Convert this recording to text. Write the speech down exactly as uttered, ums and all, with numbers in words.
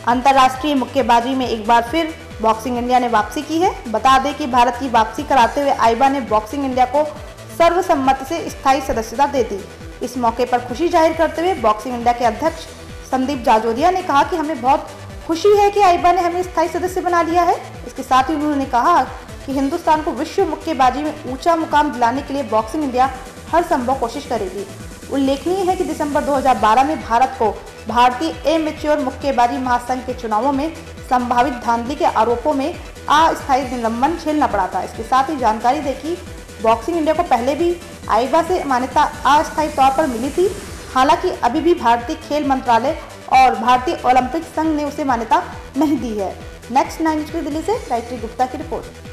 अंतर्राष्ट्रीय मुक्केबाजी में एक बार फिर बॉक्सिंग इंडिया ने वापसी की है। बता दें कि भारत की वापसी कराते हुए आईबा ने बॉक्सिंग इंडिया को सर्वसम्मति से स्थायी सदस्यता दे दी। इस मौके पर खुशी जाहिर करते हुए बॉक्सिंग इंडिया के अध्यक्ष संदीप जाजोरिया ने कहा कि हमें बहुत खुशी है कि आईबा ने हमें स्थायी सदस्य बना लिया है। इसके साथ ही उन्होंने कहा कि हिंदुस्तान को विश्व मुक्केबाजी में ऊंचा मुकाम दिलाने के लिए बॉक्सिंग इंडिया हर संभव कोशिश करेगी। उल्लेखनीय है कि दिसंबर दो हज़ार बारह में भारत को भारतीय एमेच्योर मुक्केबाजी महासंघ के चुनावों में संभावित धांधली के आरोपों में अस्थायी निलंबन झेलना पड़ा था। इसके साथ ही जानकारी दी कि बॉक्सिंग इंडिया को पहले भी आईबा से मान्यता अस्थायी तौर पर मिली थी। हालांकि अभी भी भारतीय खेल मंत्रालय और भारतीय ओलंपिक संघ ने उसे मान्यता नहीं दी है। नेक्स्ट नाइन न्यूज़ के दिल्ली से गायत्री गुप्ता की रिपोर्ट।